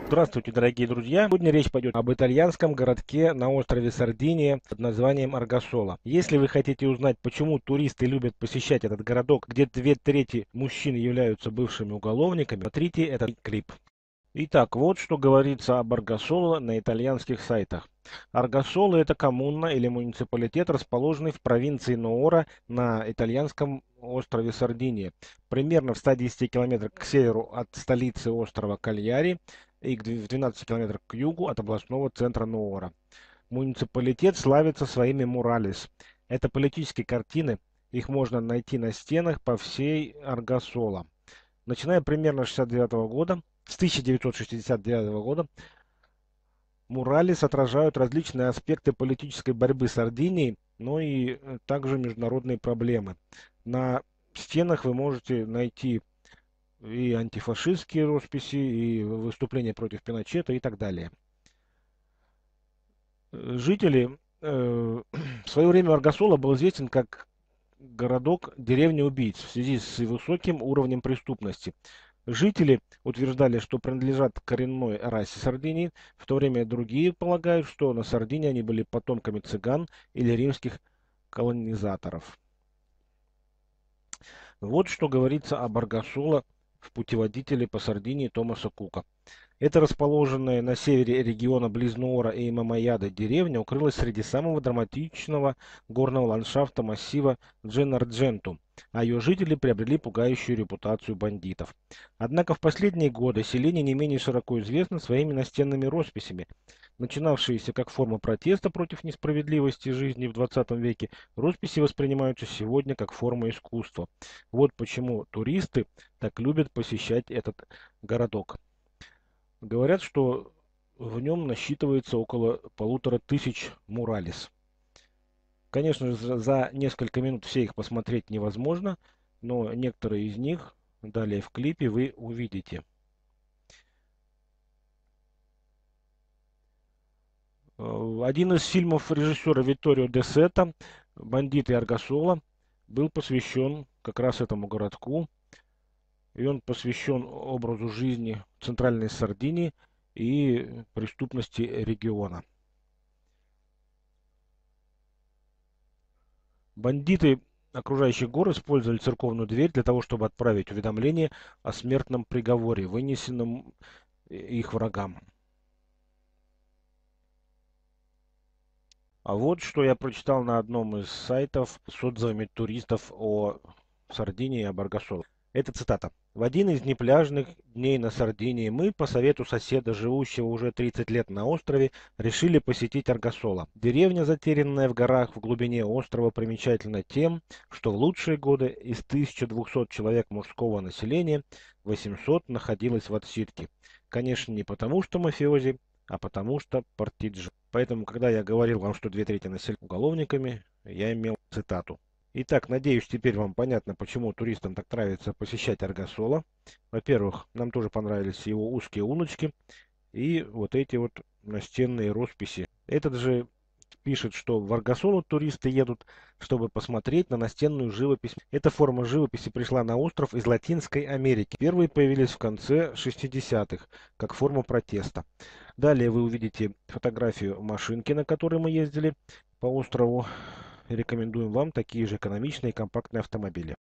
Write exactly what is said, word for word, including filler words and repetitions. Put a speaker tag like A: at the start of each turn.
A: Здравствуйте, дорогие друзья! Сегодня речь пойдет об итальянском городке на острове Сардиния под названием Аргасола. Если вы хотите узнать, почему туристы любят посещать этот городок, где две трети мужчин являются бывшими уголовниками, смотрите этот клип. Итак, вот что говорится об Аргасоло на итальянских сайтах. Аргасоло — это коммуна или муниципалитет, расположенный в провинции Ноора на итальянском острове Сардиния, примерно в ста десяти километрах к северу от столицы острова Кальяри и в двенадцати километрах к югу от областного центра Ноора. Муниципалитет славится своими муралес. Это политические картины, их можно найти на стенах по всей Аргасоло. Начиная примерно с шестьдесят девятого года, с тысяча девятьсот шестьдесят девятого года, муралес отражают различные аспекты политической борьбы Сардинии, но и э, также международные проблемы. На стенах вы можете найти и антифашистские росписи, и выступления против Пиночета и так далее. Э, Жители, э, в свое время Аргасола был известен как городок деревни убийц в связи с высоким уровнем преступности. Жители утверждали, что принадлежат к коренной расе Сардинии, в то время другие полагают, что на Сардинии они были потомками цыган или римских колонизаторов. Вот что говорится об Аргасоло в путеводителе по Сардинии Томаса Кука. Это расположенная на севере региона близ Ноора и Мамаяда деревня укрылась среди самого драматичного горного ландшафта массива Дженардженту, а ее жители приобрели пугающую репутацию бандитов. Однако в последние годы селение не менее широко известно своими настенными росписями. Начинавшиеся как форма протеста против несправедливости жизни в двадцатом веке, росписи воспринимаются сегодня как форма искусства. Вот почему туристы так любят посещать этот городок. Говорят, что в нем насчитывается около полутора тысяч муралес. Конечно же, за, за несколько минут все их посмотреть невозможно, но некоторые из них далее в клипе вы увидите. Э, Один из фильмов режиссера Витторио де Сета «Бандиты Аргасола» был посвящен как раз этому городку, и он посвящен образу жизни Центральной Сардинии и преступности региона. Бандиты окружающих гор использовали церковную дверь для того, чтобы отправить уведомление о смертном приговоре, вынесенном их врагам. А вот что я прочитал на одном из сайтов с отзывами туристов о Сардинии и об Аргасоло. Это цитата. «В один из непляжных дней на Сардинии мы, по совету соседа, живущего уже тридцать лет на острове, решили посетить Аргасоло. Деревня, затерянная в горах в глубине острова, примечательна тем, что в лучшие годы из тысячи двухсот человек мужского населения восемьсот находилось в отсидке. Конечно, не потому, что мафиози, а потому что партиджи». Поэтому, когда я говорил вам, что две трети населения уголовниками, я имел цитату. Итак, надеюсь, теперь вам понятно, почему туристам так нравится посещать Аргасоло. Во-первых, нам тоже понравились его узкие улочки и вот эти вот настенные росписи. Этот же пишет, что в Аргасоло туристы едут, чтобы посмотреть на настенную живопись. Эта форма живописи пришла на остров из Латинской Америки. Первые появились в конце шестидесятых, как форма протеста. Далее вы увидите фотографию машинки, на которой мы ездили по острову. Рекомендуем вам такие же экономичные и компактные автомобили.